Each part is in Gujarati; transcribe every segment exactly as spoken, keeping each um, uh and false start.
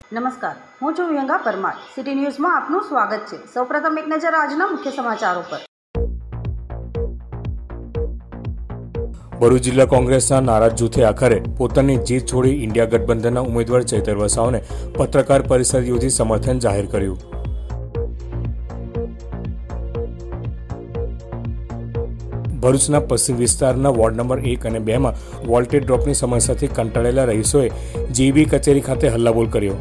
નમસ્કાર, હું છું વિહંગા પરમાર. સિટી ન્યૂઝમાં આપનું સ્વાગત છે. સૌપ્રથમ એક નજર આજના મુખ્ય સમાચારો પર. ભરૂચ જિલ્લા કોંગ્રેસના નારાજ જૂથે આખરે પોતાની જીત છોડી ઇન્ડિયા ગઠબંધનના ઉમેદવાર ચૈતર વસાવાને પત્રકાર પરિષદ યોજી સમર્થન જાહેર કર્યું. ભરૂચના પશ્ચિમ વિસ્તારના વોર્ડ નંબર એક અને બે માં વોલ્ટેજ ડ્રોપની સમસ્યાથી કંટાળેલા રહીશોએ જીબી કચેરી ખાતે હલ્લાબોલ કર્યો.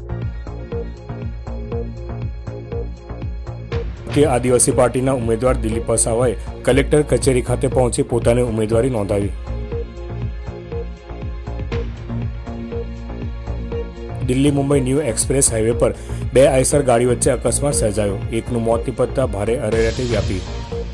કે આદિવાસી પાર્ટીના ઉમેદવાર દિલીપ વસાવાએ કલેક્ટર કચેરી ખાતે પહોંચી પોતાની ઉમેદવારી નોંધાવી. Delhi Mumbai new express highway પર બે આઈસર ગાડી વચ્ચે અકસ્માત સર્જાયો. એકનું મોત નીપજતા ભારે અરેરાટી વ્યાપી.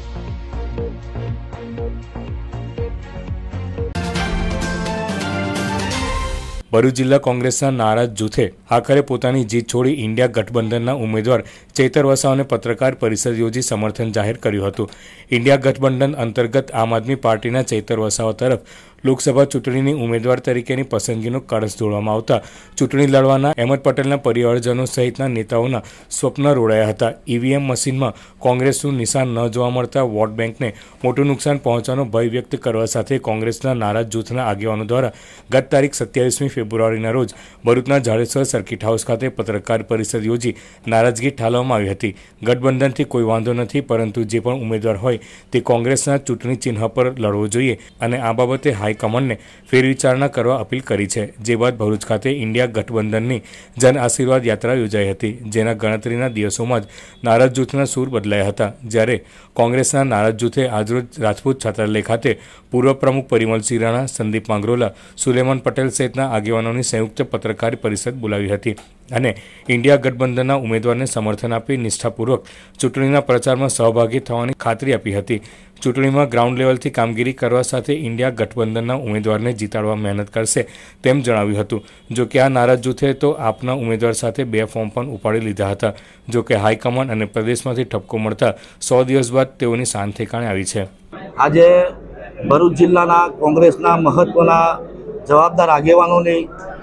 ભરૂચ જિલ્લા કોંગ્રેસના નારાજ જૂથે આખરે પોતાની જીત છોડી ઇન્ડિયા ગઠબંધનના ઉમેદવાર ચૈતર વસાવાને પત્રકાર પરિષદ યોજી સમર્થન જાહેર કર્યું હતું. ઇન્ડિયા ગઠબંધન અંતર્ગત આમ આદમી પાર્ટીના ચૈતર વસાવા તરફ લોકસભા ચૂંટણીની ઉમેદવાર તરીકેની પસંદગીનો કળશ જોડવામાં આવતા ચૂંટણી લડવાના અહેમદ પટેલના પરિવારજનો સહિતના નેતાઓના સ્વપ્ન રોડાયા હતા. ઈવીએમ મશીનમાં કોંગ્રેસનું નિશાન ન જોવા મળતા વોટ બેંકને મોટું નુકસાન પહોંચવાનો ભય વ્યક્ત કરવા સાથે કોંગ્રેસના નારાજ જૂથના આગેવાનો દ્વારા ગત તારીખ સત્યાવીસમી ફેબ્રુઆરીના રોજ ભરૂચના જાડેશ્વર સર્કિટ હાઉસ ખાતે પત્રકાર પરિષદ યોજી નારાજગી ઠાલવવામાં આવી હતી. ગઠબંધનથી કોઈ વાંધો નથી, પરંતુ જે પણ ઉમેદવાર હોય તે કોંગ્રેસના ચૂંટણી ચિહ્ન પર લડવો જોઈએ અને આ બાબતે હાઈકમાન્ડને ફેરવિચારણા કરવા અપીલ કરી છે. જે બાદ ભરૂચ ખાતે ઇન્ડિયા ગઠબંધનની જન આશીર્વાદ યાત્રા યોજાઈ હતી, જેના ગણતરીના દિવસોમાં જ નારાજ જૂથના સૂર બદલાયા હતા. જ્યારે કોંગ્રેસના નારાજ જૂથે આજરોજ રાજપૂત છાત્રાલય ખાતે પૂર્વ પ્રમુખ પરિમલસિંહ રાણા, સંદીપ માંગરોલા, સુલેમાન પટેલ સહિતના આગેવાનોની સંયુક્ત પત્રકાર પરિષદ બોલાવી હતી અને ઇન્ડિયા ગઠબંધનના ઉમેદવારને સમર્થન આપી નિષ્ઠાપૂર્વક ચૂંટણીના પ્રચારમાં સહભાગી થવાની ખાતરી આપી હતી. ચૂંટણીમાં ગ્રાઉન્ડ લેવલથી કામગીરી કરવા સાથે ઇન્ડિયા ગઠબંધનના ઉમેદવારને જીતાડવા મહેનત કરશે તેમ જણાવ્યું હતું. જો કે આ નારાજ જૂથે તો આપના ઉમેદવાર સાથે બે ફોર્મ પણ ઉપાડી લીધા હતા. જો કે હાઈકમાન્ડ અને પ્રદેશમાંથી ઠપકો મળતા સો દિવસ બાદ તેઓની શાન ઠેકાણે આવી છે. આજે ભરૂચ જિલ્લાના કોંગ્રેસના મહત્વના જવાબદાર આગેવાનોની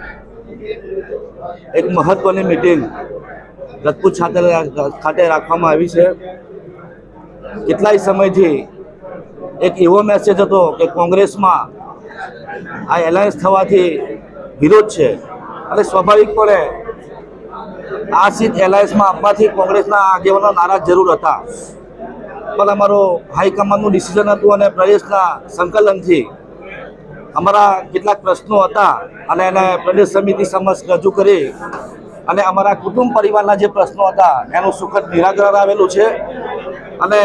એક મહત્વની મિટિંગ રાજપૂત છાત્રાલય ખાતે રાખવામાં આવી છે. કેટલાય સમયથી એક એવો મેસેજ હતો કે કોંગ્રેસમાં આ એલાયન્સ થવાથી વિરોધ છે અને સ્વાભાવિકપણે આ સીટ એલાયન્સમાં આપવાથી કોંગ્રેસના આગેવાનો નારાજ જરૂર હતા, પણ અમારો હાઈકમાન્ડનું ડિસિઝન હતું અને પ્રદેશના સંકલનથી અમારા કેટલાક પ્રશ્નો હતા અને એને પ્રદેશ સમિતિ સમક્ષ રજૂ કરી અને અમારા કુટુંબ પરિવારના જે પ્રશ્નો હતા એનું સુખદ નિરાકરણ આવેલું છે. અને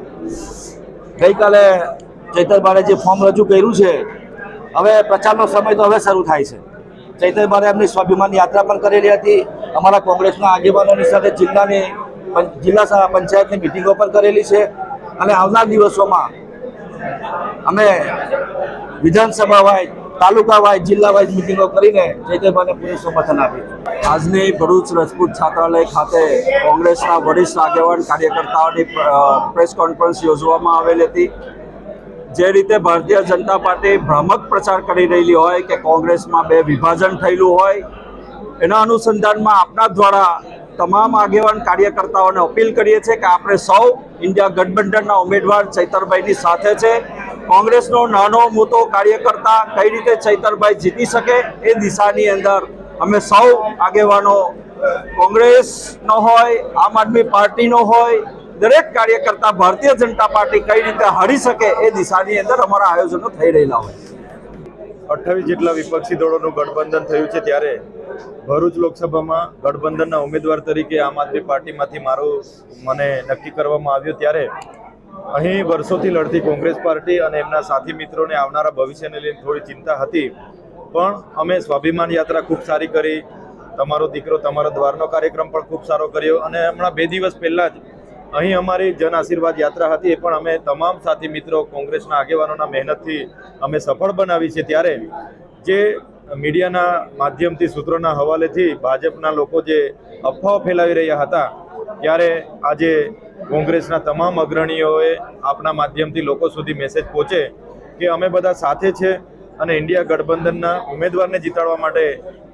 ગઈકાલે ચૈતરભાઈએ જે ફોર્મ રજૂ કર્યું છે, હવે પ્રચારનો સમય તો હવે શરૂ થાય છે. ચૈતરભાઈએ એમની સ્વાભિમાન યાત્રા પણ કરેલી હતી. અમારા કોંગ્રેસના આગેવાનોની સાથે જિલ્લાની જિલ્લા પંચાયતની મિટિંગો પણ કરેલી છે અને આવનાર દિવસોમાં અમે વિધાનસભા વાઇઝ, તાલુકા વાઇઝ, જિલ્લા વાઇઝ મિટિંગો કરીને ચૈતરભાઈને પૂરું સમર્થન આપ્યું. આજની ભરૂચ રાજપૂત છાત્રાલય ખાતે કોંગ્રેસના વરિષ્ઠ આગેવાન કાર્યકર્તાઓની પ્રેસ કોન્ફરન્સ યોજવામાં આવેલી હતી. જે રીતે ભારતીય જનતા પાર્ટી ભ્રામક પ્રચાર કરી રહેલી હોય કે કોંગ્રેસમાં બે વિભાજન થયેલું હોય, એના અનુસંધાનમાં આપના દ્વારા તમામ આગેવાન કાર્યકર્તાઓને અપીલ કરીએ છીએ કે આપણે સૌ ઇન્ડિયા ગઠબંધનના ઉમેદવાર ચૈતરભાઈની સાથે છે. કોંગ્રેસનો નાનો મોટો કાર્યકર્તા કઈ રીતે ચૈતરભાઈ જીતી શકે એ દિશાની અંદર અમે સૌ આગેવાનો, કોંગ્રેસનો હોય, આમ આદમી પાર્ટીનો હોય, દરેક કાર્યકર્તા ભારતીય જનતા પાર્ટી કઈ રીતે હારી શકે એ દિશાની અંદર અમારા આયોજનો થઈ રહેલા હોય. અઠ્ઠાવીસ જેટલા વિપક્ષી દળોનું ગઠબંધન થયું છે, ત્યારે ભરૂચ લોકસભામાં ગઠબંધનના ઉમેદવાર તરીકે આમ આદમી પાર્ટીમાંથી મારું મને નક્કી કરવામાં આવ્યું. ત્યારે અહીં વર્ષોથી લડતી કોંગ્રેસ પાર્ટી અને એમના સાથી મિત્રોને આવનારા ભવિષ્યને લઈને થોડી ચિંતા હતી, પણ અમે સ્વાભિમાન યાત્રા ખૂબ સારી કરી. તમારો દીકરો તમારા દ્વારનો કાર્યક્રમ પણ ખૂબ સારો કર્યો અને હમણાં બે દિવસ પહેલાં જ અહીં અમારી જન આશીર્વાદ યાત્રા હતી, એ પણ અમે તમામ સાથી મિત્રો કોંગ્રેસના આગેવાનોના મહેનતથી અમે સફળ બનાવી છે. ત્યારે જે મીડિયાના માધ્યમથી, સૂત્રોના હવાલેથી ભાજપના લોકો જે અફવાઓ ફેલાવી રહ્યા હતા, ત્યારે આજે કોંગ્રેસના તમામ અગ્રણીઓએ આપણા માધ્યમથી લોકો સુધી મેસેજ પહોંચે કે અમે બધા સાથે છે અને ઇન્ડિયા ગઠબંધનના ઉમેદવારને જીતાડવા માટે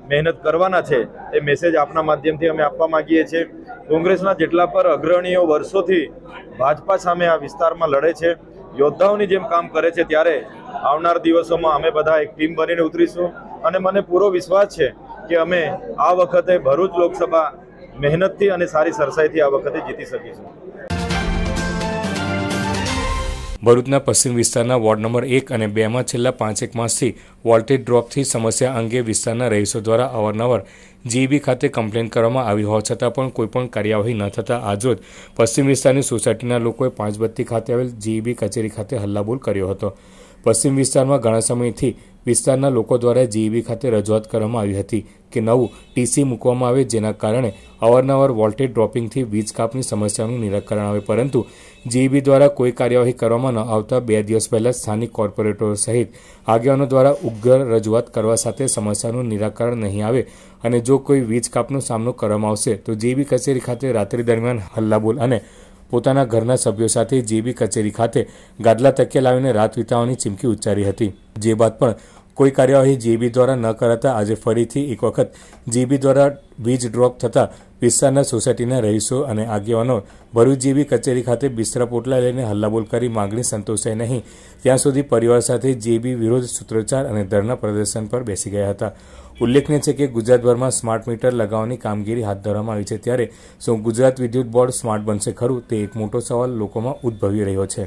મહેનત કરવાના છે એ મેસેજ આપના માધ્યમથી અમે આપવા માંગીએ છીએ. કોંગ્રેસના જેટલા પર અગ્રણીઓ વર્ષોથી ભાજપા સામે આ વિસ્તારમાં લડે છે, યોદ્ધાઓની જેમ કામ કરે છે, ત્યારે આવનાર દિવસોમાં અમે બધા એક ટીમ બનીને ઉતરીશું અને મને પૂરો વિશ્વાસ છે કે અમે આ વખતે ભરૂચ લોકસભા મહેનતથી અને સારી સરસાઈથી આ વખતે જીતી શકીશું. ભરૂચના પશ્ચિમ વિસ્તારના વોર્ડ નંબર એક અને બેમાં છેલ્લા પાંચેક માસથી વોલ્ટેજ ડ્રોપથી સમસ્યા અંગે વિસ્તારના રહીશો દ્વારા અવારનવાર જીઈબી ખાતે કમ્પ્લેન કરવામાં આવી હોવા છતાં પણ કોઈપણ કાર્યવાહી ન થતાં આજરોજ પશ્ચિમ વિસ્તારની સોસાયટીના લોકોએ પાંચબત્તી ખાતે આવેલ જીઈબી કચેરી ખાતે હલ્લાબોલ કર્યો હતો. પશ્ચિમ વિસ્તારમાં ઘણા સમયથી વિસ્તારના લોકો દ્વારા જીઈબી ખાતે રજૂઆત કરવામાં આવી હતી કે નવું ટીસી મૂકવામાં આવે, જેના કારણે અવારનવાર વોલ્ટેજ ડ્રોપિંગથી વીજ કાપની સમસ્યાનું નિરાકરણ આવે, પરંતુ જીઈબી દ્વારા કોઈ કાર્યવાહી કરવામાં ન આવતા બે દિવસ પહેલા સ્થાનિક કોર્પોરેટરો સહિત આગેવાનો દ્વારા ઉગ્ર રજૂઆત કરવા સાથે સમસ્યાનું નિરાકરણ નહીં આવે અને જો કોઈ વીજ કાપનો સામનો કરવામાં આવશે તો જીઈબી કચેરી ખાતે રાત્રિ દરમિયાન હલ્લાબોલ અને પોતાના ઘરના સભ્યો સાથે જીઈબી કચેરી ખાતે ગાદલા તકિયા લાવીને રાત વિતાવવાની ચીમકી ઉચ્ચારી હતી. જે બાદ પણ કોઈ કાર્યવાહી જીઈબી દ્વારા ન કરાતા આજે ફરીથી એક વખત જીઈબી દ્વારા વીજ ડ્રોપ થતાં વિસ્તારના સોસાયટીના રહીશો અને આગેવાનો ભરૂચ જીઈબી કચેરી ખાતે બિસ્તરા પોટલા લઈને હલ્લાબોલ કરી માંગણી સંતોષાય નહીં ત્યાં સુધી પરિવાર સાથે જીઈબી વિરોધ સૂત્રોચ્ચાર અને ધરના પ્રદર્શન પર બેસી ગયા હતા. ઉલ્લેખનીય છે કે ગુજરાતભરમાં સ્માર્ટ મીટર લગાવવાની કામગીરી હાથ ધરવામાં આવી છે, ત્યારે શું ગુજરાત વિદ્યુત બોર્ડ સ્માર્ટ બનશે ખરું, તે એક મોટો સવાલ લોકોમાં ઉદ્ભવી રહ્યો છે.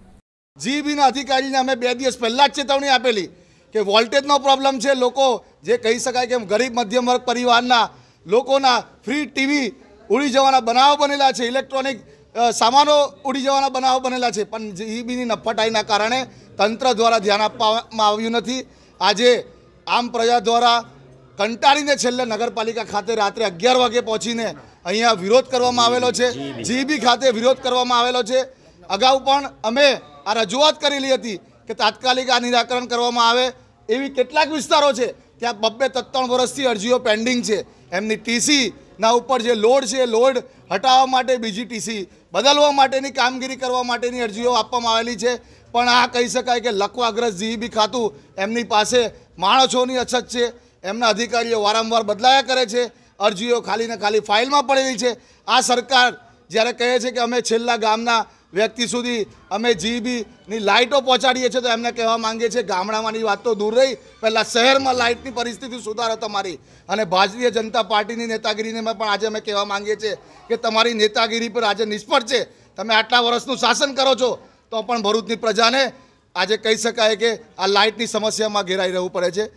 જીઈબીના અધિકારીને અમે બે દિવસ પહેલાં જ ચેતવણી આપેલી કે વોલ્ટેજનો પ્રોબ્લેમ છે. લોકો જે કહી શકાય કે ગરીબ મધ્યમ વર્ગ પરિવારના લોકોના ફ્રી ટીવી ઉડી જવાના બનાવો બનેલા છે, ઇલેક્ટ્રોનિક સામાનો ઉડી જવાના બનાવો બનેલા છે, પણ જીઈબીની નફટાઈના કારણે તંત્ર દ્વારા ધ્યાન આપવામાં આવ્યું નથી. આજે આમ પ્રજા દ્વારા કંટાળીને છેલ્લે નગરપાલિકા ખાતે રાત્રે અગિયાર વાગે પહોંચીને અહીંયા વિરોધ કરવામાં આવેલો છે, જીઈબી ખાતે વિરોધ કરવામાં આવેલો છે. અગાઉ પણ અમે આ રજૂઆત કરેલી હતી કે તાત્કાલિક આ નિરાકરણ કરવામાં આવે. એવી કેટલાક વિસ્તારો છે ત્યાં બબ્બે ત્રણ વર્ષથી અરજીઓ પેન્ડિંગ છે. એમની ટીસીના ઉપર જે લોડ છે એ લોડ હટાવવા માટે બીજી ટીસી બદલવા માટેની કામગીરી કરવા માટેની અરજીઓ આપવામાં આવેલી છે, પણ આ કહી શકાય કે લકવાગ્રસ્ત જીઈબી ખાતું એમની પાસે માણસોની અછત છે. એમના અધિકારીઓ વારંવાર બદલાયા કરે છે, અરજીઓ ખાલી ને ખાલી ફાઇલમાં પડેલી છે. આ સરકાર જ્યારે કહે છે કે અમે છેલ્લા ગામના વ્યક્તિ સુધી અમે જીઈબીની લાઇટો પહોંચાડીએ છીએ, તો એમને કહેવા માંગીએ છીએ ગામડામાંની વાત તો દૂર રહી, પહેલાં શહેરમાં લાઇટની પરિસ્થિતિ સુધારો તમારી. અને ભારતીય જનતા પાર્ટીની નેતાગીરીને પણ આજે અમે કહેવા માંગીએ છીએ કે તમારી નેતાગીરી પર આજે નિષ્ફળ છે. તમે આટલા વર્ષનું શાસન કરો છો તો પણ ભરૂચની પ્રજાને આજે કહી શકાય કે આ લાઇટની સમસ્યામાં ઘેરાઈ રહેવું પડે છે.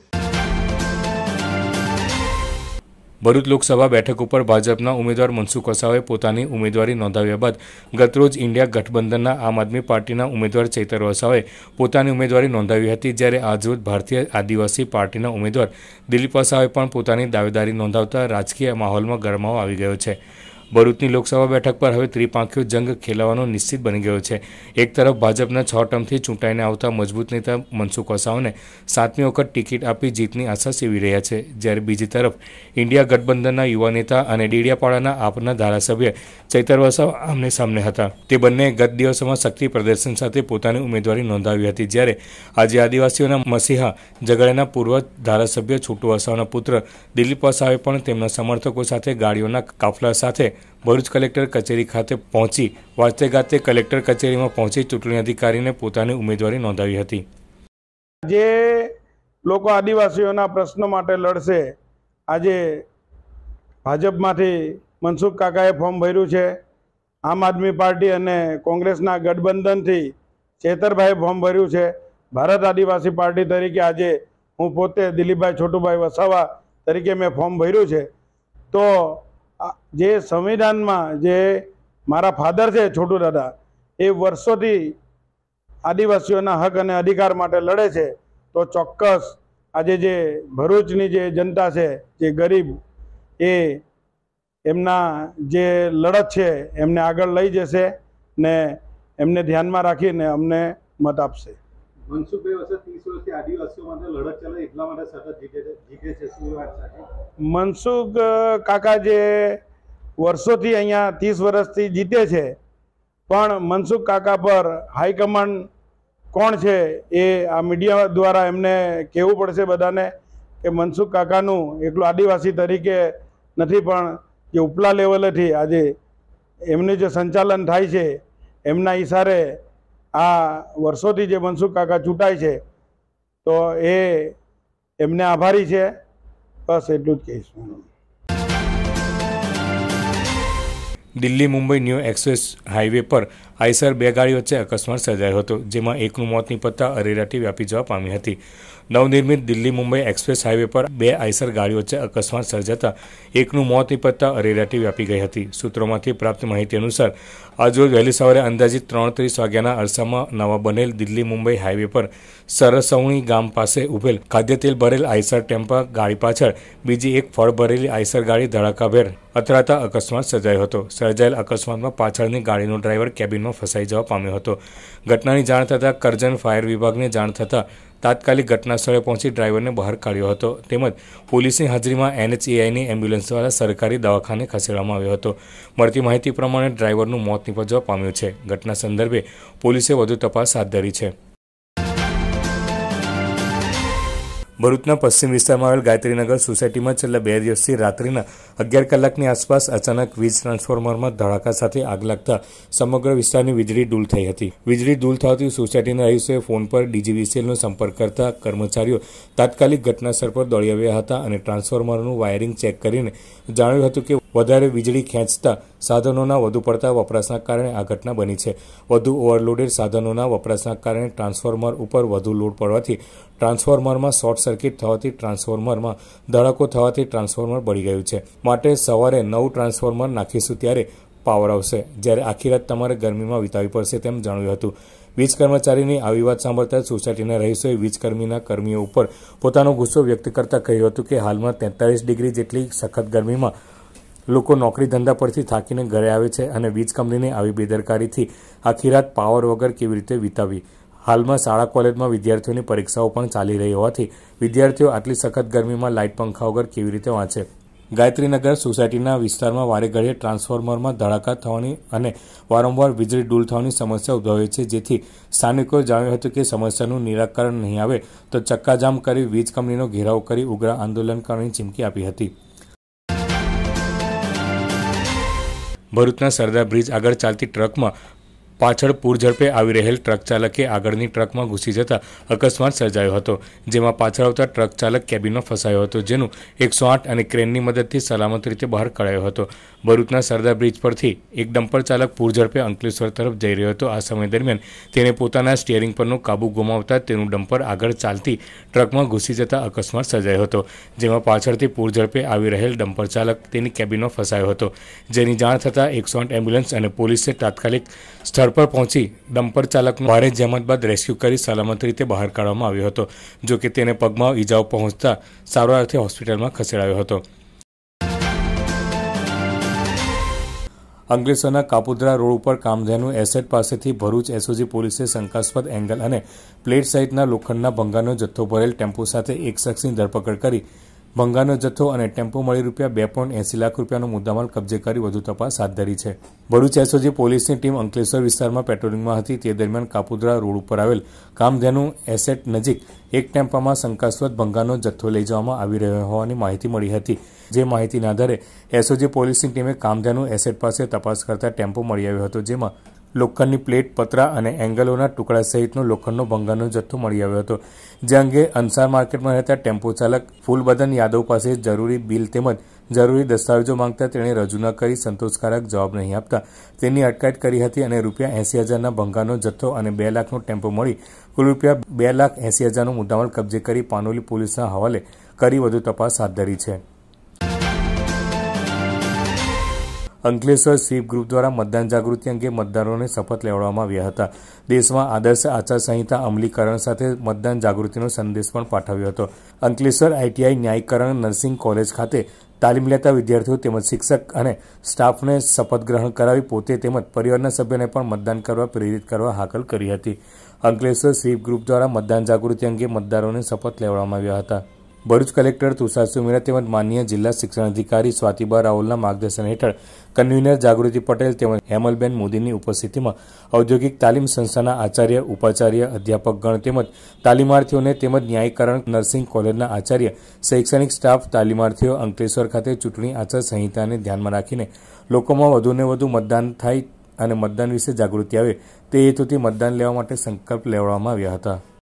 ભરૂચ લોકસભા બેઠક ઉપર ભાજપના ઉમેદવાર મનસુખ વસાવાએ પોતાની ઉમેદવારી નોંધાવ્યા બાદ ગતરોજ ઇન્ડિયા ગઠબંધનના આમ આદમી પાર્ટીના ઉમેદવાર ચૈતર વસાવાએ પોતાની ઉમેદવારી નોંધાવી હતી, જ્યારે આજરોજ ભારતીય આદિવાસી પાર્ટીના ઉમેદવાર દિલીપ વસાવાએ પણ પોતાની દાવેદારી નોંધાવતા રાજકીય માહોલમાં ગરમાવો આવી ગયો છે. ભરૂચની લોકસભા બેઠક પર હવે ત્રિપાંખીયો જંગ ખેલાવાનો નિશ્ચિત બની ગયો છે. એક તરફ ભાજપના છ ટર્મથી ચૂંટાઈને આવતા મજબૂત નેતા મનસુખ વસાવાને સાતમી વખત ટિકિટ આપી જીતની આશા સેવી રહ્યા છે, જ્યારે બીજી તરફ ઇન્ડિયા ગઠબંધનના યુવા નેતા અને ડેડિયાપાડાના આપના ધારાસભ્ય ચૈતર વસાવા આમને સામને હતા. તે બંને ગત દિવસોમાં શક્તિ પ્રદર્શન સાથે પોતાની ઉમેદવારી નોંધાવી હતી, જ્યારે આજે આદિવાસીઓના મસીહા ઝઘડાના પૂર્વ ધારાસભ્ય છોટુ વસાવાના પુત્ર દિલીપ વસાવાએ પણ તેમના સમર્થકો સાથે ગાડીઓના કાફલા સાથે ભરૂચ કલેક્ટર કચેરી ખાતે પહોંચી વાજતે ગાતે કલેક્ટર કચેરીમાં પહોંચી ચૂંટણી અધિકારીને પોતાની ઉમેદવારી નોંધાવી હતી. જે લોકો આદિવાસીઓના પ્રશ્નો માટે લડશે, આજે ભાજપમાંથી મનસુખ કાકાએ ફોર્મ ભર્યું છે, આમ આદમી પાર્ટી અને કોંગ્રેસના ગઠબંધનથી ચેતરભાઈએ ફોર્મ ભર્યું છે, ભારત આદિવાસી પાર્ટી તરીકે આજે હું પોતે દિલીપભાઈ છોટુભાઈ વસાવા તરીકે મેં ફોર્મ ભર્યું છે. તો જે સંવિધાનમાં જે મારા ફાધર છે છોટુ દાદા, એ વર્ષોથી આદિવાસીઓના હક અને અધિકાર માટે લડે છે, તો ચોક્કસ આજે જે ભરૂચની જે જનતા છે, જે ગરીબ, એ એમના જે લડત છે એમને આગળ લઈ જશે ને એમને ધ્યાનમાં રાખીને અમને મત આપશે. મનસુખભાઈ વસાવા ત્રીસ વર્ષથી આદિવાસીઓ માટે લડત ચાલે એટલા માટે સતત જીતે છે જીતે છે શું વાત સાચી? મનસુખ કાકા જે વર્ષોથી અહીંયા ત્રીસ વર્ષથી જીતે છે, પણ મનસુખ કાકા પર હાઈકમાન્ડ કોણ છે એ આ મીડિયા દ્વારા એમને કહેવું પડશે બધાને કે મનસુખ કાકાનું એકલું આદિવાસી તરીકે નથી, પણ જે ઉપલા લેવલેથી આજે એમનું જે સંચાલન થાય છે એમના ઈશારે આ વર્ષોથી જે મનસુખ કાકા ચૂંટાય છે તો એ એમને આભારી છે. બસ એટલું જ કહીશ. Delhi Mumbai new express highway પર આઈસર બે ગાડી વચ્ચે અકસ્માત સર્જાયો હતો, જેમાં એકનું મોત નીપજતા અરેરાટી વ્યાપી જવા પામી હતી. નવનિર્મિત દિલ્હી મુંબઈ એક્સપ્રેસ હાઈવે પર બે આઈસર ગાડી વચ્ચે અકસ્માત સર્જાતા એકનું મોત નીપજતા અરેરાટી વ્યાપી ગઈ હતી. સૂત્રોમાંથી પ્રાપ્ત માહિતી અનુસાર આજરોજ વહેલી સવારે અંદાજિત ત્રણ ત્રીસ વાગ્યાના અરસામાં નવા બનેલ દિલ્હી મુંબઈ હાઈવે પર સરસવણી ગામ પાસે ઉભેલ ખાદ્યતેલ ભરેલ આઈસર ટેમ્પા ગાડી પાછળ બીજી એક ફળ ભરેલી આઈસર ગાડી ધડાકાભેર અથડાતા અકસ્માત સર્જાયો હતો. સર્જાયેલ અકસ્માતમાં પાછળની ગાડીનો ડ્રાઈવર કેબિનમાં ફસાઈ જવા પામ્યો હતો. ઘટનાની જાણ થતાં કરજણ ફાયર વિભાગને જાણ થતાં તાત્કાલિક ઘટના સ્થળે પહોંચી ડ્રાઈવરને બહાર કાઢ્યો હતો, તેમજ પોલીસની હાજરીમાં એનએચએઆઈની એમ્બ્યુલન્સ દ્વારા સરકારી દવાખાને ખસેડવામાં આવ્યો હતો. મળતી માહિતી પ્રમાણે ડ્રાઈવરનું મોત નીપજવા પામ્યું છે. ઘટના સંદર્ભે પોલીસે વધુ તપાસ હાથ ધરી છે. ભરૂચના પશ્ચિમ વિસ્તારમાં આવેલ ગાયત્રીનગર સોસાયટીમાં છેલ્લા બે દિવસથી રાત્રિના અગિયાર કલાકની આસપાસ અચાનક વીજ ટ્રાન્સફોર્મરમાં ધડાકા સાથે આગ લાગતા સમગ્ર વિસ્તારની વીજળી ડૂલ થઈ હતી. વીજળી ડૂલ થવાથી સોસાયટીના રહીશોએ ફોન પર ડીજીવીસીએલનો સંપર્ક કરતા કર્મચારીઓ તાત્કાલિક ઘટનાસ્થળ પર દોડી આવ્યા હતા અને ટ્રાન્સફોર્મરનું વાયરિંગ ચેક કરીને જાણ્યું હતું કે વધારે વીજળી ખેંચતા સાધનોના વધુ પડતા વપરાશના કારણે આ ઘટના બની છે. વધુ ઓવરલોડેડ સાધનોના વપરાશના કારણે ટ્રાન્સફોર્મર ઉપર વધુ લોડ પડવાથી ટ્રાન્સફોર્મરમાં શોર્ટ સર્કિટ થવાથી ટ્રાન્સફોર્મરમાં ધડાકો થવાથી ટ્રાન્સફોર્મર બળી ગયું છે. માટે સવારે નવું ટ્રાન્સફોર્મર નાખીશું ત્યારે પાવર આવશે, જ્યારે આખી રાત તમારે ગરમીમાં વિતાવવી પડશે તેમ જણાવ્યું હતું. વીજ કર્મચારીની આવી વાત સાંભળતા સોસાયટીના રહીશોએ વીજકર્મીના કર્મીઓ ઉપર પોતાનો ગુસ્સો વ્યક્ત કરતા કહ્યું હતું કે હાલમાં તેતાલીસ ડિગ્રી જેટલી સખત ગરમીમાં લોકો નોકરી ધંધા પરથી થાકીને ઘરે આવે છે અને વીજ કંપનીની આવી બેદરકારીથી આખી રાત પાવર વગર કેવી રીતે વિતાવી. હાલમાં શાળા કોલેજમાં વિદ્યાર્થીઓની પરીક્ષાઓ પણ ચાલી રહી હોવાથી વિદ્યાર્થીઓ આટલી સખત ગરમીમાં લાઇટ પંખા વગર કેવી રીતે વાંચે. ગાયત્રીનગર સોસાયટીના વિસ્તારમાં વારે ઘડીએ ટ્રાન્સફોર્મરમાં ધડાકા થવાની અને વારંવાર વીજળી ડૂલ થવાની સમસ્યા ઉદ્ભવે છે, જેથી સ્થાનિકોએ જણાવ્યું હતું કે સમસ્યાનું નિરાકરણ નહીં આવે તો ચક્કાજામ કરી વીજ કંપનીનો ઘેરાવ કરી ઉગ્ર આંદોલન કરવાની ચીમકી આપી હતી. ભરૂચના સરદાર બ્રિજ આગળ ચાલતી ટ્રકમાં પાછળ પૂર ઝડપે આવી રહેલ ટ્રક ચાલકે આગળની ટ્રકમાં ઘૂસી જતા અકસ્માત સર્જાયો હતો, જેમાં પાછળ આવતા ટ્રક ચાલક કેબિનમાં ફસાયો હતો, જેનું એકસો આઠ અને ક્રેનની મદદથી સલામત રીતે બહાર કઢાયો હતો. ભરૂચના સરદાર બ્રિજ પરથી એક ડમ્પર ચાલક પૂર ઝડપે અંકલેશ્વર તરફ જઈ રહ્યો હતો. આ સમય દરમિયાન તેને પોતાના સ્ટીયરિંગ પરનો કાબુ ગુમાવતા તેનું ડમ્પર આગળ ચાલતી ટ્રકમાં ઘૂસી જતા અકસ્માત સર્જાયો હતો, જેમાં પાછળથી પૂર ઝડપે આવી રહેલ ડમ્પર ચાલક તેની કેબિનમાં ફસાયો હતો, જેની જાણ થતાં એકસો આઠ એમ્બ્યુલન્સ અને પોલીસે તાત્કાલિક સ્થળ પર પહોંચી ડમ્પર ચાલકનો ભારે જહેમત બાદ રેસ્ક્યુ કરી સલામત રીતે બહાર કાઢવામાં આવ્યો હતો. જો કે તેને પગમાં ઈજાઓ પહોંચતા સારવાર અર્થે હોસ્પિટલમાં ખસેડાયો હતો. અંકલેશ્વરના કાપોદ્રા રોડ ઉપર કામધેનુ એસેટ પાસેથી ભરૂચ એસઓજી પોલીસે શંકાસ્પદ એંગલ અને પ્લેટ સહિતના લોખંડના ભંગારનો જથ્થો ભરેલ ટેમ્પો સાથે એક શખ્સની ધરપકડ કરી ભંગારનો જથ્થો અને ટેમ્પો મળી રૂપિયા બે પોઈન્ટ એસી લાખ રૂપિયાનો મુદ્દામાલ કબજે કરી વધુ તપાસ હાથ ધરી છે. ભરૂચ એસઓજી પોલીસની ટીમ અંકલેશ્વર વિસ્તારમાં પેટ્રોલિંગમાં હતી તે દરમિયાન કાપોદ્રા રોડ ઉપર આવેલ કામધેનુ એસેટ નજીક એક ટેમ્પામાં શંકાસ્પદ ભંગારનો જથ્થો લઈ જવામાં આવી રહ્યો હોવાની માહિતી મળી હતી. જે માહિતીના આધારે એસઓજી પોલીસની ટીમે કામધેનુ એસેટ પાસે તપાસ કરતા ટેમ્પો મળી આવ્યો હતો, જેમાં લોખંડની પ્લેટ, પતરા અને એંગલોના ટુકડા સહિતનો લોખંડનો ભંગારનો જથ્થો મળી આવ્યો હતો. જે અંગે અંસાર માર્કેટમાં રહેતા ટેમ્પો ચાલક ફૂલબદન યાદવ પાસે જરૂરી બિલ તેમજ જરૂરી દસ્તાવેજો માંગતા તેણે રજૂ ન કરી સંતોષકારક જવાબ નહીં આપતા તેની અટકાયત કરી હતી અને રૂપિયા એંસી હજારના ભંગારનો જથ્થો અને બે લાખનો ટેમ્પો મળી કુલ રૂપિયા બે લાખ એંસી હજારનો મુદ્દામાલ કબજે કરી પાનોલી પોલીસના હવાલે કરી વધુ તપાસ હાથ ધરી છે. અંકલેશ્વર સ્વીપ ગ્રુપ દ્વારા મતદાન જાગૃતિ અંગે મતદારોને શપથ લેવડાવવામાં આવ્યા હતા. દેશમાં આદર્શ આચારસંહિતા અમલીકરણ સાથે મતદાન જાગૃતિનો સંદેશ પણ પાઠવ્યો હતો. અંકલેશ્વર આઈટીઆઈ ન્યાયીકરણ નર્સિંગ કોલેજ ખાતે તાલીમ લેતા વિદ્યાર્થીઓ તેમજ શિક્ષક અને સ્ટાફને શપથ ગ્રહણ કરાવી પોતે તેમજ પરિવારના સભ્યોને પણ મતદાન કરવા પ્રેરિત કરવા હાકલ કરી હતી. અંકલેશ્વર સ્વીપ ગ્રુપ દ્વારા મતદાન જાગૃતિ અંગે મતદારોને શપથ લેવડાવવામાં આવ્યા હતા. ભરૂચ કલેક્ટર તુષાર સુમેરા તેમજ માનનીય જિલ્લા શિક્ષણ અધિકારી સ્વાતિબા રાઓલના માર્ગદર્શન હેઠળ કન્વીનર જાગૃતિ પટેલ તેમજ હેમલબેન મોદીની ઉપસ્થિતિમાં ઔદ્યોગિક તાલીમ સંસ્થાના આચાર્ય ઉપાચાર્ય અધ્યાપકગણ તેમજ તાલીમાર્થીઓને તેમજ ન્યાયીકરણ નર્સિંગ કોલેજના આચાર્ય શૈક્ષણિક સ્ટાફ તાલીમાર્થીઓ અંકલેશ્વર ખાતે ચૂંટણી આચાર સંહિતાને ધ્યાનમાં રાખીને લોકોમાં વધુને વધુ મતદાન થાય અને મતદાન વિશે જાગૃતિ આવે તે હેતુથી મતદાન લેવા માટે સંકલ્પ લેવામાં આવ્યા હતા.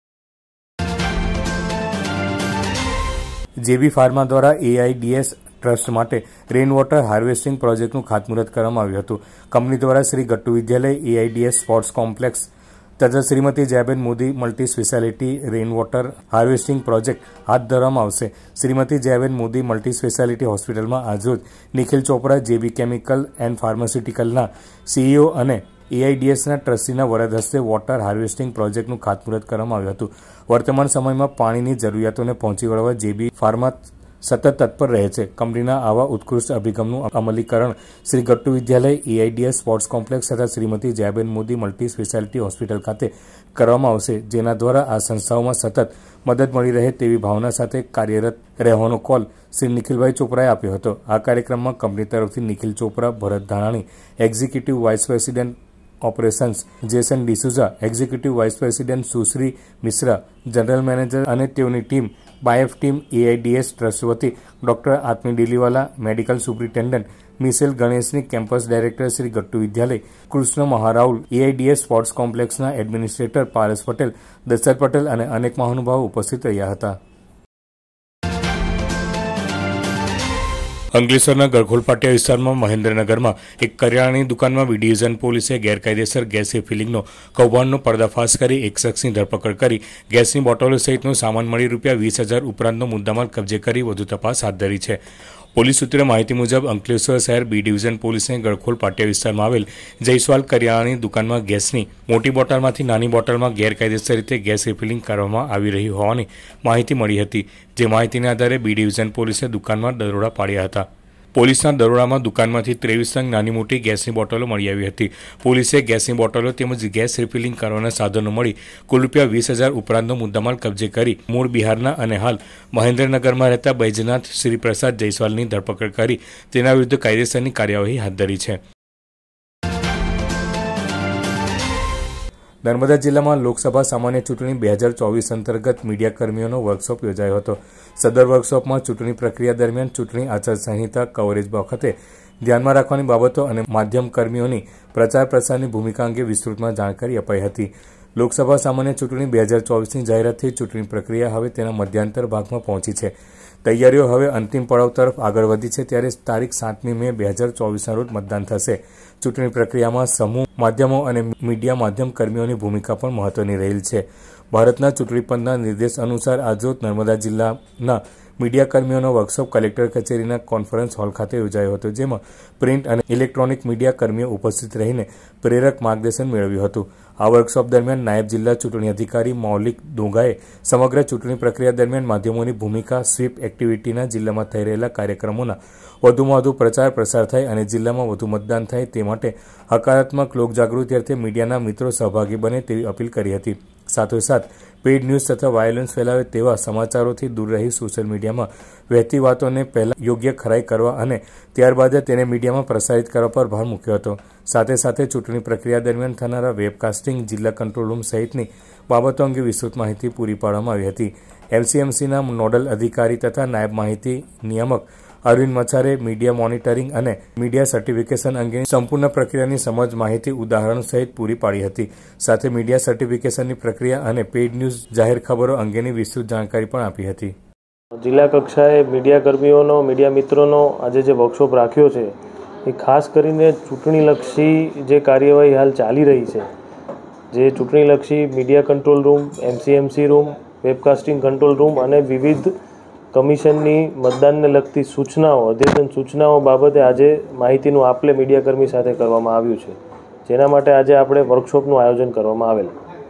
જેબી ફાર્મા દ્વારા એઆઈડીએસ ટ્રસ્ટ માટે રેઇન વોટર હાર્વેસ્ટિંગ પ્રોજેક્ટનું ખાતમુહૂર્ત કરવામાં આવ્યું હતું. કંપની દ્વારા Shri Gattu Vidyalaya, AIDS sports complex તથા Shrimati Jayaben Modi multi speciality rain water harvesting project હાથ ધરવામાં આવશે. શ્રીમતી જયાબેન મોદી મલ્ટી સ્પેશિયાલિટી હોસ્પિટલમાં આજરોજ Nikhil Chopra JB chemical and ફાર્માસ્યુટિકલના સીઈઓ અને એઆઈડીએસના ટ્રસ્ટીના વરદ હસ્તે વોટર હાર્વેસ્ટિંગ પ્રોજેક્ટનું ખાતમુહૂર્ત કરવામાં આવ્યું હતું. વર્તમાન સમયમાં પાણીની જરૂરિયાતોને પહોંચી વળવા જેબી ફાર્મા સતત તત્પર રહે છે. કંપનીના આવા ઉત્કૃષ્ટ અભિગમનું અમલીકરણ Shri Gattu Vidyalaya, AIDS sports complex તથા Shrimati Jayaben Modi multi speciality hospital ખાતે કરવામાં આવશે, જેના દ્વારા આ સંસ્થાઓમાં સતત મદદ મળી રહે તેવી ભાવના સાથે કાર્યરત રહેવાનો કોલ શ્રી નિખિલભાઈ ચોપરાએ આપ્યો હતો. આ કાર્યક્રમમાં કંપની તરફથી Nikhil Chopra, Bharat Dhanani, executive vice president operations Jason D'Souza, executive vice president Sushri Mishra, general manager અને તેઓની team, BAIF team, AIDS trust વતી doctor Atmi Diliwala, medical superintendent મિસેલ ગણેશની, campus director Shri Gattu Vidyalaya, Krishna Maharaul, AIDS sports કોમ્પ્લેક્સના એડમિનિસ્ટ્રેટર પારસ પટેલ, દશરથ પટેલ અને અનેક મહાનુભાવો ઉપસ્થિત રહ્યા હતા. અંકલેશ્વરના ગળખોલ પાટિયા વિસ્તારમાં મહેન્દ્રનગરમાં એક કરિયાણાની દુકાનમાં બી ડિવિઝન પોલીસે ગેરકાયદેસર ગેસ રિફિલિંગનો કૌભાંડનો પર્દાફાશ કરી એક શખ્સની ધરપકડ કરી ગેસની બોટલો સહિતનો સામાન મળી રૂપિયા વીસ હજાર ઉપરાંતનો મુદ્દામાલ કબજે કરી વધુ તપાસ હાથ ધરી છે. પોલીસ સૂત્રે માહિતી મુજબ અંકલેશ્વર શહેર બી ડિવિઝન પોલીસને ગળખોલ પાટિયા વિસ્તારમાં આવેલ જયસ્વાલ કરિયાણાની દુકાનમાં ગેસની મોટી બોટલમાંથી નાની બોટલમાં ગેરકાયદેસર રીતે ગેસ રિફિલિંગ કરવામાં આવી રહી હોવાની માહિતી મળી હતી. જે માહિતીના આધારે બી ડિવિઝન પોલીસે દુકાનમાં દરોડા પાડ્યા હતા. પોલીસના દરોડામાં દુકાનમાંથી ત્રેવીસ નંગ નાની મોટી ગેસની બોટલો મળી આવી હતી. પોલીસે ગેસની બોટલો તેમજ ગેસ રિફિલિંગ કરવાના સાધનો મળી કુલ રૂપિયા વીસ હજાર ઉપરાંતનો મુદ્દામાલ કબજે કરી મૂળ બિહારના અને હાલ મહેન્દ્રનગરમાં રહેતા બૈજનાથ શ્રી પ્રસાદ જયસ્વાલની ધરપકડ કરી તેના વિરુદ્ધ કાયદેસરની કાર્યવાહી હાથ ધરી છે. નર્મદા જિલ્લામાં લોકસભા સામાન્ય ચૂંટણી બે હજાર ચોવીસ અંતર્ગત મીડિયાકર્મીઓનો વર્કશોપ યોજાયો હતો. સદર વર્કશોપમાં ચૂંટણી પ્રક્રિયા દરમિયાન ચૂંટણી આચારસંહિતા કવરેજ વખતે ધ્યાનમાં રાખવાની બાબતો અને માધ્યમ કર્મીઓની પ્રચાર પ્રસારની ભૂમિકા અંગે વિસ્તૃતમાં જાણકારી અપાઈ હતી. લોકસભા સામાન્ય ચૂંટણી બે હજાર ચોવીસની જાહેરાતથી ચૂંટણી પ્રક્રિયા હવે તેના મધ્યાંતર ભાગમાં પહોંચી છે. તૈયારીઓ હવે અંતિમ પડાવ તરફ આગળ વધી છે ત્યારે તારીખ સાતમી મે બે હજાર ચોવીસના રોજ મતદાન થશે. ચૂંટણી પ્રક્રિયામાં સમૂહ માધ્યમો અને મીડિયા માધ્યમ કર્મીઓની ભૂમિકા પણ મહત્વની રહેલ છે. ભારતના ચૂંટણી પંચના નિર્દેશ અનુસાર આજરોજ નર્મદા જિલ્લાના મીડિયાકર્મીઓનો વર્કશોપ કલેક્ટર કચેરીના કોન્ફરન્સ હોલ ખાતે યોજાયો હતો, જેમાં પ્રિન્ટ અને ઇલેક્ટ્રોનિક મીડિયા કર્મીઓ ઉપસ્થિત રહીને પ્રેરક માર્ગદર્શન મેળવ્યું હતું. આ વર્કશોપ દરમિયાન નાયબ જિલ્લા ચૂંટણી અધિકારી મૌલિક ડોંગાએ સમગ્ર ચૂંટણી પ્રક્રિયા દરમિયાન માધ્યમોની ભૂમિકા, સ્વીપ એક્ટિવિટીના જિલ્લામાં થઈ રહેલા કાર્યક્રમોના વધુમાં વધુ પ્રચાર પ્રસાર થાય અને જિલ્લામાં વધુ મતદાન થાય તે માટે હકારાત્મક લોકજાગૃતિ અર્થે મીડિયાના મિત્રો સહભાગી બને તેવી અપીલ કરી હતી. સાથોસાથ પેઇડ ન્યૂઝ તથા વાયોલન્સ ફેલાવે તેવા સમાચારોથી દૂર રહી સોશિયલ મીડિયામાં વહેતી વાતોને પહેલા યોગ્ય ખરાઈ કરવા અને ત્યારબાદ તેને મીડિયામાં પ્રસારિત કરવા પર ભાર મૂક્યો હતો. સાથે સાથે ચૂંટણી પ્રક્રિયા દરમિયાન થનારા વેબકાસ્ટિંગ, જિલ્લા કંટ્રોલ રૂમ સહિતની બાબતો અંગે વિસ્તૃત માહિતી પૂરી પાડવામાં આવી હતી. એલસીએમસીના નોડલ અધિકારી તથા નાયબ માહિતી નિયામક અરવિંદ મચારે મીડિયા મોનિટરિંગ અને મીડિયા સર્ટિફિકેશન અંગેની સંપૂર્ણ પ્રક્રિયાની સમજ, માહિતી, ઉદાહરણ સહિત પૂરી પાડી હતી. સાથે મીડિયા સર્ટિફિકેશનની પ્રક્રિયા અને પેઇડ ન્યૂઝ જાહેર ખબરો અંગેની વિસ્તૃત જાણકારી પણ આપી હતી. જિલ્લા કક્ષાએ મીડિયા કર્મીઓનો, મીડિયા મિત્રોનો આજે જે વર્કશોપ રાખ્યો છે એ ખાસ કરીને ચૂંટણીલક્ષી જે કાર્યવાહી હાલ ચાલી રહી છે, જે ચૂંટણીલક્ષી media control room, MCMC room, webcasting control room અને વિવિધ કમિશનની મતદાનને લગતી સૂચનાઓ, અદ્યતન સૂચનાઓ બાબતે આજે માહિતીનું આપલે મીડિયાકર્મી સાથે કરવામાં આવ્યું છે, જેના માટે આજે આપણે વર્કશોપનું આયોજન કરવામાં આવેલ.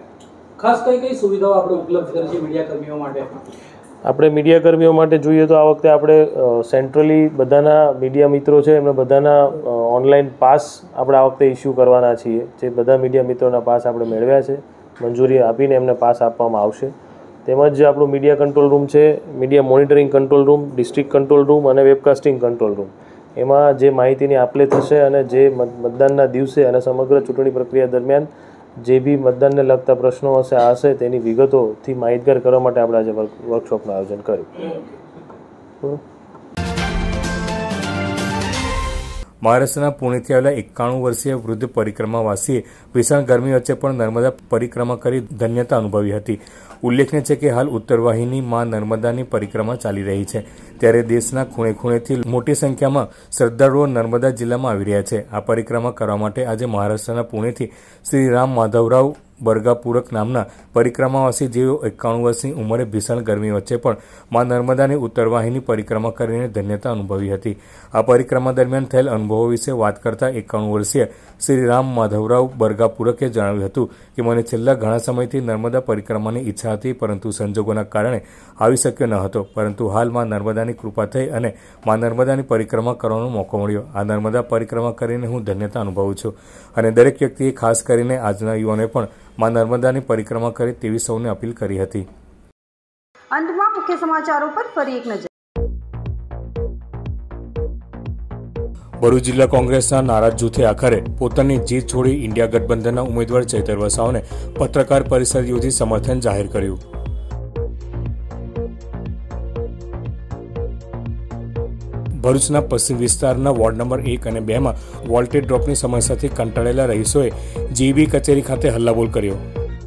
ખાસ કઈ કઈ સુવિધાઓ આપણે ઉપલબ્ધ કરી છે મીડિયાકર્મીઓ માટે? આપણે મીડિયાકર્મીઓ માટે જોઈએ તો આ વખતે આપણે સેન્ટ્રલી બધાના મીડિયા મિત્રો છે એમને બધાના ઓનલાઈન પાસ આપણે આ વખતે ઇસ્યુ કરવાના છીએ. જે બધા મીડિયા મિત્રોના પાસ આપણે મેળવ્યા છે, મંજૂરી આપીને એમને પાસ આપવામાં આવશે. તેમજ આપણું મીડિયા કંટ્રોલ રૂમ છે, media monitoring control room, district control room અને વેબકાસ્ટિંગ કંટ્રોલ રૂમ. એમાં જે માહિતીની આપલે થશે અને જે મતદાનના દિવસે અને સમગ્ર ચૂંટણી પ્રક્રિયા દરમિયાન જે બી મતદાનને લગતા પ્રશ્નો હશે આ હશે તેની વિગતોથી માહિતગાર કરવા માટે આપણે આજે વર્કશોપનું આયોજન કર્યું. મહારાષ્ટ્રના પુણેથી આવેલા એકાણું વર્ષીય વૃદ્ધ પરિક્રમાવાસીએ ભીષણ ગરમી વચ્ચે પણ નર્મદા પરિક્રમા કરી ધન્યતા અનુભવી હતી. ઉલ્લેખનીય છે કે હાલ ઉત્તરવાહિની માં નર્મદાની પરિક્રમા ચાલી રહી છે, ત્યારે દેશના ખૂણે ખૂણેથી મોટી સંખ્યામાં શ્રદ્ધાળુઓ નર્મદા જિલ્લામાં આવી રહ્યા છે. આ પરિક્રમા કરવા માટે આજે મહારાષ્ટ્રના પુણેથી શ્રી રામ માધવરાવ બરગાપુરક નામના પરિક્રમાવાસી જેઓ એકાણું વર્ષની ઉંમરે ભીષણ ગરમી વચ્ચે પણ માં નર્મદાની ઉત્તરવાહિની પરિક્રમા કરીને ધન્યતા અનુભવી હતી. આ પરિક્રમા દરમિયાન થયેલ અનુભવો વિશે વાત કરતા એકાણું વર્ષીય શ્રી રામ માધવરાવ બરગાપુરકે જણાવ્યું હતું કે મને છેલ્લા ઘણા સમયથી નર્મદા પરિક્રમાની ઈચ્છા હતી, પરંતુ સંજોગોના કારણે આવી શક્યો ન હતો. પરંતુ હાલ માં નર્મદાની કૃપા થઈ અને માં નર્મદાની પરિક્રમા કરવાનો મોકો મળ્યો. આ નર્મદા પરિક્રમા કરીને હું ધન્યતા અનુભવું છું અને દરેક વ્યક્તિએ ખાસ કરીને આજના યુવાને પણ માં નર્મદાની પરિક્રમા કરે તેવી સૌને અપીલ કરી હતી. અંતમાં મુખ્ય સમાચારો પર ફરી એક નજર. ભરૂચ જિલ્લા કોંગ્રેસના નારાજ જૂથે આખરે પોતાની જીત છોડી ઇન્ડિયા ગઠબંધનના ઉમેદવાર ચૈતર વસાવાને પત્રકાર પરિષદ યોજી સમર્થન જાહેર કર્યું. ભરૂચના પશ્ચિમ વિસ્તારના વોર્ડ નંબર એક અને બે માં વોલ્ટેજ ડ્રોપની સમસ્યાથી કંટાળેલા રહીશોએ જીબી કચેરી ખાતે હલ્લાબોલ કર્યો.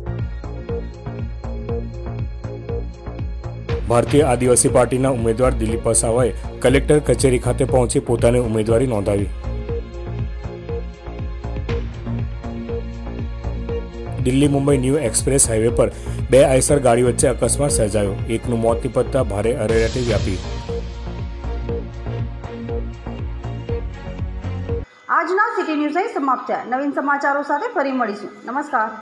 ભારતીય આદિવાસી પાર્ટીના ઉમેદવાર દિલીપ વસાવાએ કલેક્ટર કચેરી ખાતે પહોંચી પોતાની ઉમેદવારી નોંધાવી. Delhi Mumbai new express highway પર બે આઈસર ગાડી વચ્ચે અકસ્માત સર્જાયો. એકનું મોત નિપજતા ભારે અરેરાટી વ્યાપી. આજના સિટી ન્યૂઝ અહીં સમાપ્ત થયા. નવીન સમાચારો સાથે ફરી મળીશું. નમસ્કાર.